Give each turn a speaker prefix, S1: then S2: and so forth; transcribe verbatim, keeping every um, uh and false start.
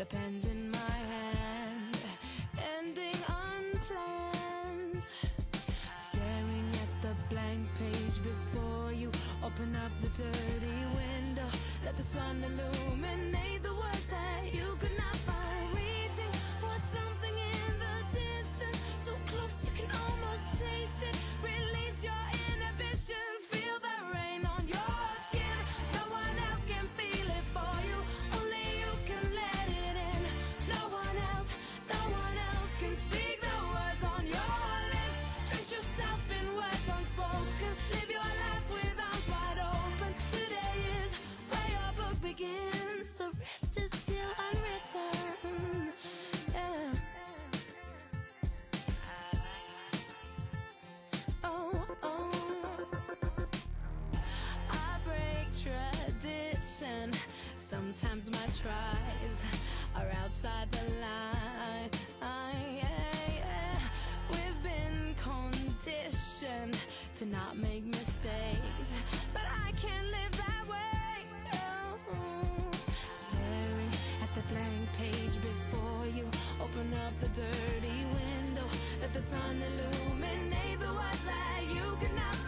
S1: the pen's in my hand, ending unplanned. Staring at the blank page before you, open up the dirty window, let the sun illuminate the words that you could not find. Reaching for something in the distance, so close you can almost taste it. Release your inhibitions, feel the rain on your skin. No one else can feel it for you, only you can let it in. No one else, no one else can speak the words on your lips. Drench yourself in words unspoken, live your life with arms wide open. Today is where your book begins, the rest is still unwritten. Yeah. Oh, oh. I break tradition. Sometimes my tries are outside the line. Yeah, yeah. We've been conditioned to not make mistakes, but I can't live that way. Oh. Staring at the blank page before you, open up the dirty window, let the sun illuminate the words that you cannot